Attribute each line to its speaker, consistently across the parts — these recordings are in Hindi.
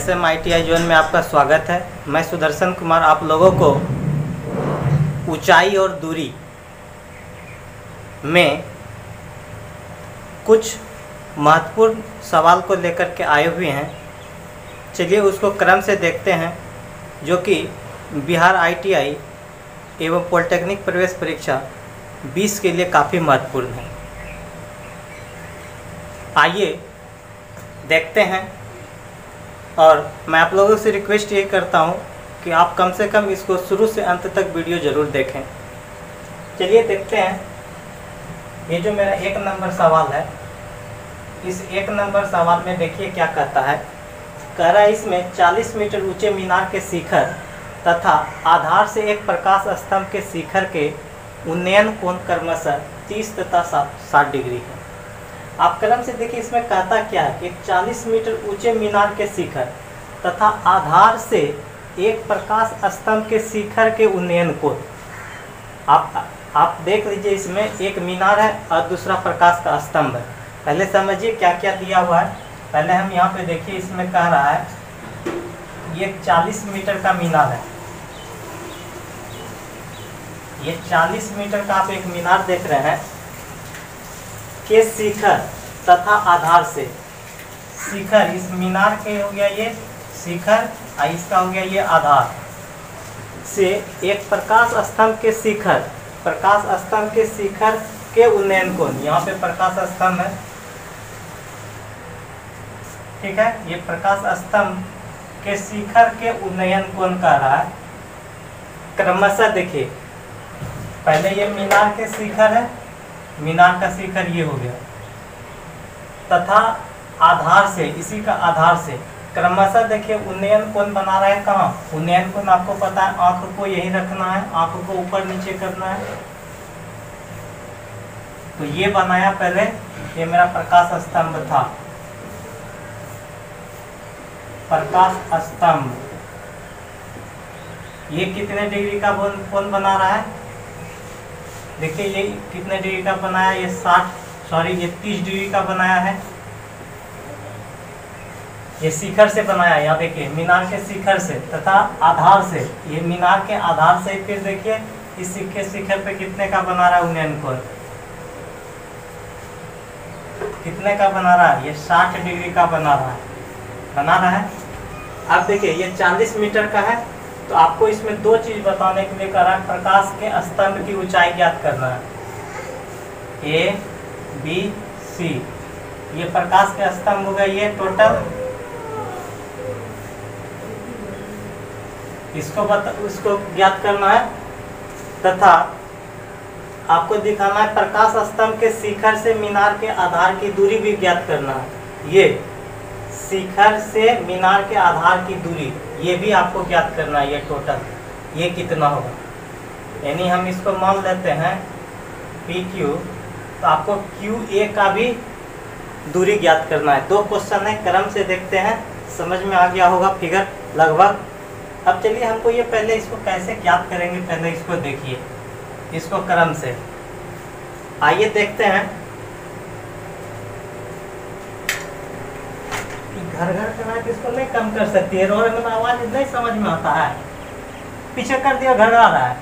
Speaker 1: SM ITI जोन में आपका स्वागत है। मैं सुदर्शन कुमार आप लोगों को ऊंचाई और दूरी में कुछ महत्वपूर्ण सवाल को लेकर के आए हुए हैं। चलिए उसको क्रम से देखते हैं, जो कि बिहार ITI एवं पॉलिटेक्निक प्रवेश परीक्षा 20 के लिए काफ़ी महत्वपूर्ण है। आइए देखते हैं, और मैं आप लोगों से रिक्वेस्ट ये करता हूँ कि आप कम से कम इसको शुरू से अंत तक वीडियो ज़रूर देखें। चलिए देखते हैं। ये जो मेरा 1 नंबर सवाल है, इस 1 नंबर सवाल में देखिए क्या कहता है। कह रहा है इसमें 40 मीटर ऊंचे मीनार के शिखर तथा आधार से एक प्रकाश स्तंभ के शिखर के उन्नयन कोण क्रमशः 30 तथा 60 डिग्री है। आप क्रम से देखिए इसमें कहता क्या है कि 40 मीटर ऊंचे मीनार के शिखर तथा आधार से एक प्रकाश स्तंभ के शिखर के उन्नयन कोण। आप देख लीजिए, इसमें एक मीनार है और दूसरा प्रकाश का स्तंभ है। पहले समझिए क्या क्या दिया हुआ है। पहले हम यहाँ पे देखिए, इसमें कह रहा है ये 40 मीटर का मीनार है। ये 40 मीटर का आप एक मीनार देख रहे हैं के शिखर तथा आधार से। शिखर इस मीनार के हो गया ये शिखर, और इसका हो गया ये आधार से एक प्रकाश स्तंभ के शिखर, प्रकाश स्तंभ के शिखर के उन्नयन कोण। यहाँ पे प्रकाश स्तंभ है, ठीक है। ये प्रकाश स्तंभ के शिखर के उन्नयन कोण कह रहा है। क्रमशः देखिए, पहले ये मीनार के शिखर है, मीनार का शिखर ये हो गया, तथा आधार से, इसी का आधार से क्रमशः देखिए उन्नयन कोण बना रहा है। कहाँ उन्नयन कोण आपको पता है, आंख को यही रखना है, आंख को ऊपर नीचे करना है। तो ये बनाया पहले, ये मेरा प्रकाश स्तंभ था, प्रकाश स्तंभ। ये कितने डिग्री का कोण बना रहा है? देखिए ये कितने डिग्री का बनाया, ये 30 डिग्री का बनाया है। ये शिखर से बनाया, यहाँ देखिए मीनार के शिखर से तथा आधार से, ये मीनार के आधार से। फिर देखिए इस शिखर पे कितने का बना रहा है उन्नयन कोण, कितने का बना रहा है? ये 60 डिग्री का बना रहा है। अब देखिए ये 40 मीटर का है, तो आपको इसमें 2 चीज बताने के लिए कह रहा है। प्रकाश के स्तंभ की ऊंचाई ज्ञात करना है, A, B, C। ये प्रकाश के स्तंभ हो गए ये टोटल। उसको ज्ञात करना है, तथा आपको दिखाना है प्रकाश स्तंभ के शिखर से मीनार के आधार की दूरी भी ज्ञात करना है। ये शिखर से मीनार के आधार की दूरी, ये भी आपको ज्ञात करना है। ये टोटल ये कितना होगा, यानी हम इसको मान लेते हैं PQ, तो आपको QA का भी दूरी ज्ञात करना है। 2 क्वेश्चन है, क्रम से देखते हैं, समझ में आ गया होगा फिगर लगभग। अब चलिए हमको ये पहले इसको कैसे ज्ञात करेंगे, पहले इसको देखिए, इसको क्रम से। आइए देखते हैं। घर करना है, इसको नहीं कम कर सकती है, रोने में आवाज नहीं समझ में आता है, पीछे कर दिया, घर आ रहा है।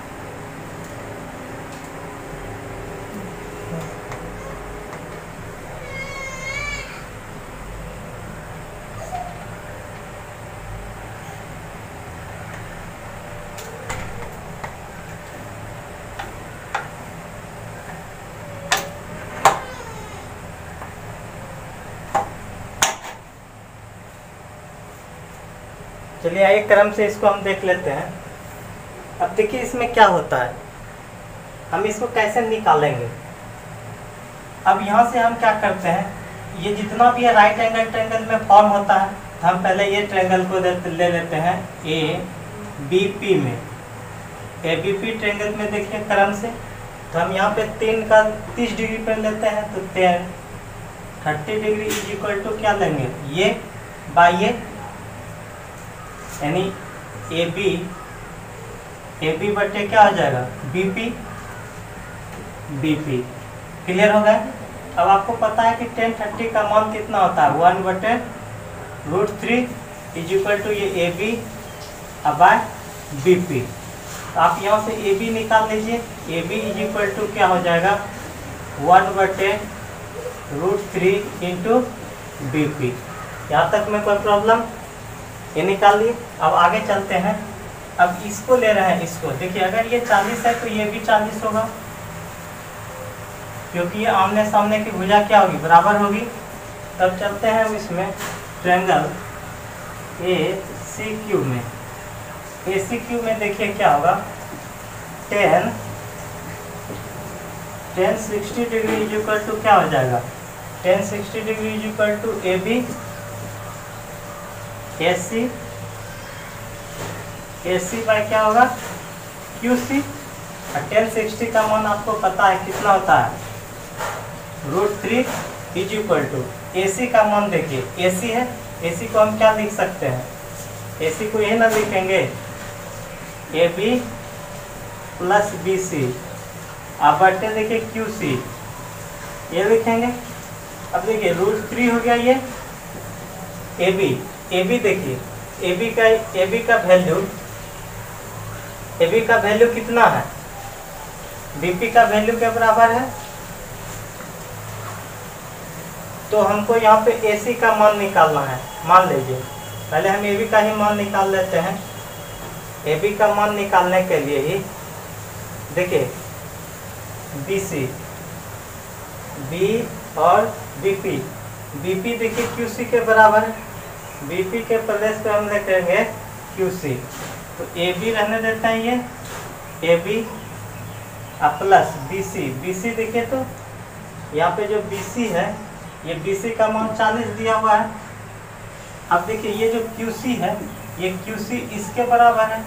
Speaker 1: चलिए आइए क्रम से इसको हम देख लेते हैं। अब देखिए इसमें क्या होता है, हम इसको कैसे निकालेंगे। अब यहाँ से हम क्या करते हैं, ये जितना भी है राइट एंगल ट्रायंगल में फॉर्म होता है, हम पहले ये ट्रायंगल को ले लेते हैं ABP में। ABP ट्रायंगल में देखिए क्रम से, तो हम यहाँ पे 3 का 30 डिग्री पर लेते हैं, तो 30 डिग्री इज इक्वल टू क्या लेंगे, ये बाई ये, यानी AB बटे क्या हो जाएगा, BP। क्लियर हो गया। अब आपको पता है कि tan 30 का मान कितना होता है, 1/√3 इज इक्वल टू ये A B by B P. तो आप यहाँ से ए बी निकाल लीजिए। A B is equal to क्या हो जाएगा 1/√3 इंटू बी पी। यहाँ तक में कोई प्रॉब्लम? ये निकाल लिए। अब आगे चलते हैं। अब इसको ले रहे हैं, इसको देखिए, अगर ये 40 है तो ये भी 40 होगा, क्योंकि ये आमने सामने की भुजा क्या होगी, बराबर होगी। तब चलते हैं इसमें ट्रायंगल ACQ में। ACQ में देखिए क्या होगा, 10 60 डिग्री इज इक्वल टू क्या हो जाएगा, 10 60 degree is equal to AB AC by क्या होगा QC। और 10 60 का मान आपको पता है कितना होता है, √3 इज इक्वल टू AC का मान देखिए, AC है, AC को हम क्या लिख सकते हैं, AC को ये ना लिखेंगे AB प्लस BC, आप बटे देखिए QC, ये लिखेंगे। अब देखिए √3 हो गया ये AB देखिए, AB का वैल्यू कितना है, BP का वैल्यू के बराबर है। तो हमको यहाँ पे AC का मान निकालना है। मान लीजिए पहले हम AB का ही मान निकाल लेते हैं। AB का मान निकालने के लिए ही देखिए BC, B और BP देखिए QC के बराबर है। BP के प्लेस पे हम लिखेंगे QC। तो AB रहने देते हैं ये AB प्लस BC देखिए, तो यहाँ पे जो BC है, ये BC का मान 40 दिया हुआ है। अब देखिए ये जो QC है, ये QC इसके बराबर है,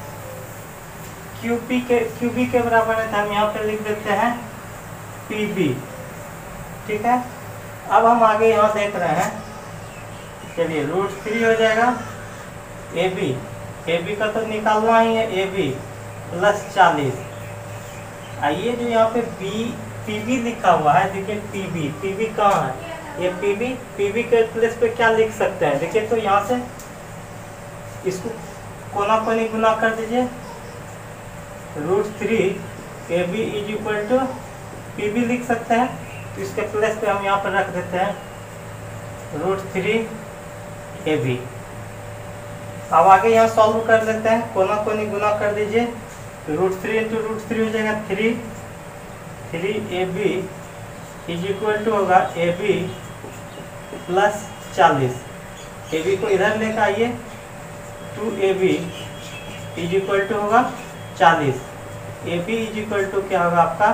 Speaker 1: QB के बराबर है। तो हम यहाँ पे लिख देते हैं PB, ठीक है। अब हम आगे यहाँ देख रहे हैं, चलिए √3 हो जाएगा AB का तो निकालना ही है, AB प्लस 40। आइए जो यहाँ पे PB लिखा हुआ है, देखिए PB कहाँ है, ये PB के प्लेस पे क्या लिख सकते हैं, देखिए तो यहाँ से इसको कोना कोनी गुना कर दीजिए, √3 AB is equal to PB लिख सकते हैं। तो इसके प्लेस पे हम यहाँ पर रख देते हैं √3 AB। अब आगे यहाँ सॉल्व कर लेते हैं, कोना कोनी गुना कर दीजिए, √3 इंटू √3 हो जाएगा 3 AB इज इक्वल टू होगा AB प्लस 40। AB को इधर लेकर आइए, 2AB इज इक्वल टू होगा 40। AB इज इक्वल टू क्या होगा आपका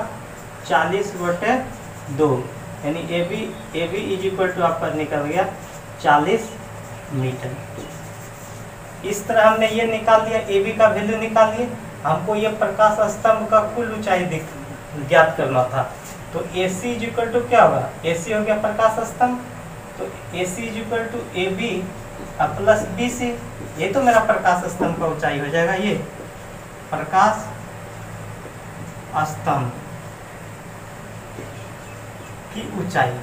Speaker 1: 40/2, यानी AB इज इक्वल टू आपका निकल गया 40 मीटर। इस तरह हमने ये निकाल दिया, AB का वैल्यू निकाल लिए। हमको ये प्रकाश स्तंभ का कुल ऊंचाई ज्ञात करना था। तो AC इज इक्वल टू क्या होगा, AC हो गया प्रकाश स्तंभ, तो AC is equal to AB plus BC। ये तो मेरा प्रकाश स्तंभ का ऊंचाई हो जाएगा, ये प्रकाश स्तंभ की ऊंचाई।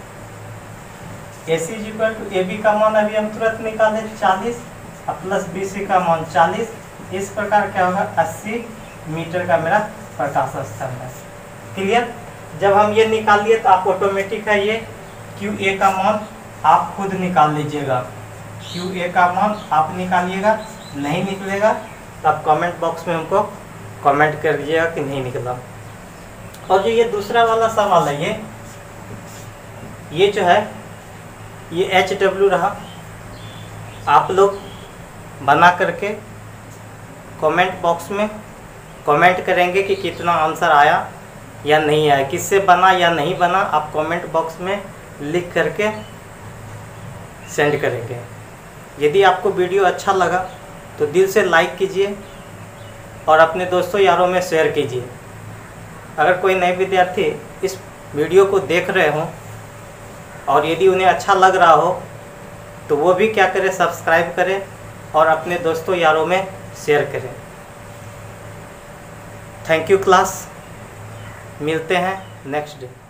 Speaker 1: AC is equal to AB का मान अभी हम तुरंत निकाले 40 प्लस BC का मान 40। इस प्रकार क्या होगा 80 मीटर का मेरा प्रकाश स्तंभ है। क्लियर? जब हम ये निकाल लिए तो आप ऑटोमेटिक है ये QA का मान आप खुद निकाल लीजिएगा। QA का मान आप निकालिएगा, नहीं निकलेगा तो आप कमेंट बॉक्स में हमको कमेंट कर दीजिएगा कि नहीं निकला। और जो ये दूसरा वाला सवाल है, ये जो है ये HW रहा। आप लोग बना करके कमेंट बॉक्स में कमेंट करेंगे कि कितना आंसर आया या नहीं आया, किससे बना या नहीं बना, आप कमेंट बॉक्स में लिख करके सेंड करेंगे। यदि आपको वीडियो अच्छा लगा तो दिल से लाइक कीजिए और अपने दोस्तों यारों में शेयर कीजिए। अगर कोई नए विद्यार्थी इस वीडियो को देख रहे हों और यदि उन्हें अच्छा लग रहा हो तो वो भी क्या करें, सब्सक्राइब करें और अपने दोस्तों यारों में शेयर करें। थैंक यू क्लास, मिलते हैं नेक्स्ट डे।